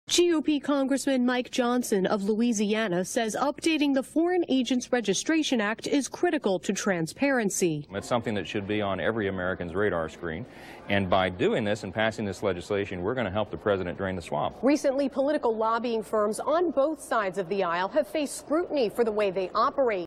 GOP Congressman Mike Johnson of Louisiana says updating the Foreign Agents Registration Act is critical to transparency. It's something that should be on every American's radar screen. And by doing this and passing this legislation, we're going to help the president drain the swamp. Recently, political lobbying firms on both sides of the aisle have faced scrutiny for the way they operate.